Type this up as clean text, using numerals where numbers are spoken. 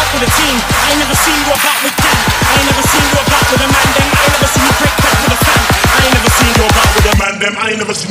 about with a team. I ain't never seen you about with gang. I ain't never seen you about with a man them. I ain't never seen you break bread with a fam. I ain't never seen you about with a man them. I ain't never seen